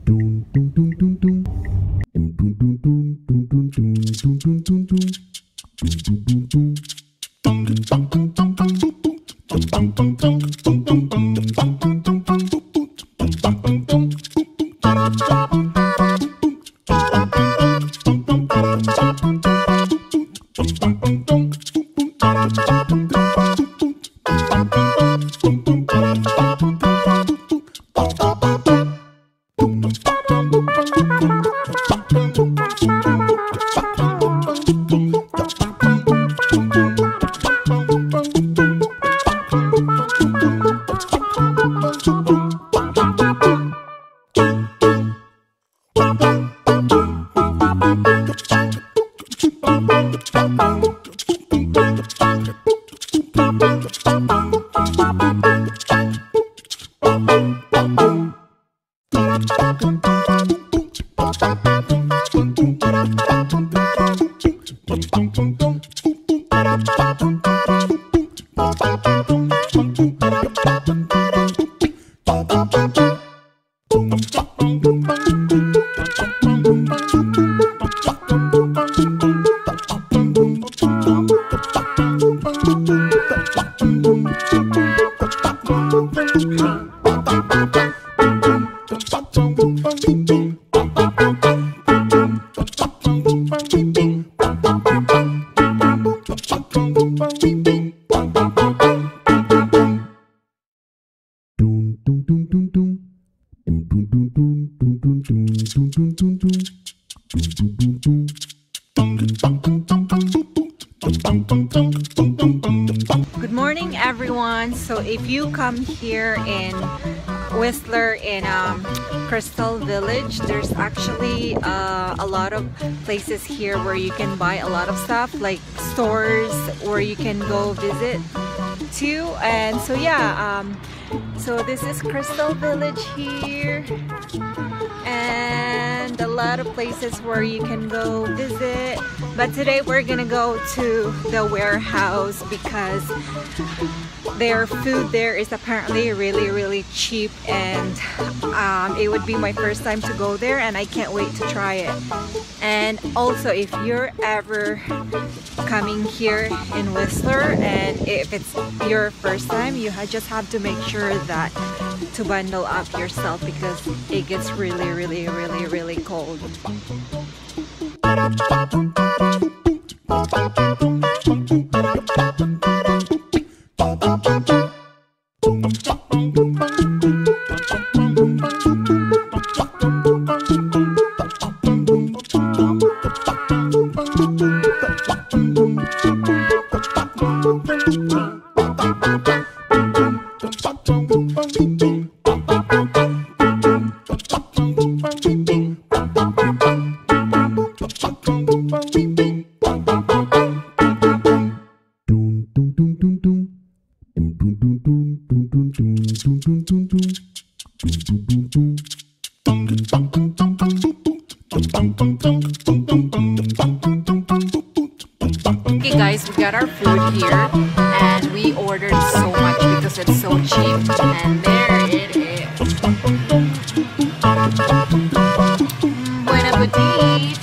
Good morning, everyone. So if you come here in Whistler in Crystal Village, there's actually a lot of places here where you can buy a lot of stuff, like stores where you can go visit too. And so yeah, so this is Crystal Village here, and a lot of places where you can go visit. But today we're gonna go to the warehouse because their food there is apparently really cheap, and it would be my first time to go there and I can't wait to try it. And also, if you're ever coming here in Whistler and if it's your first time, you just have to make sure that to bundle up yourself because it gets really cold. Okay guys, we got our food here and we ordered so much because it's so cheap, and there it is. Bon appetit!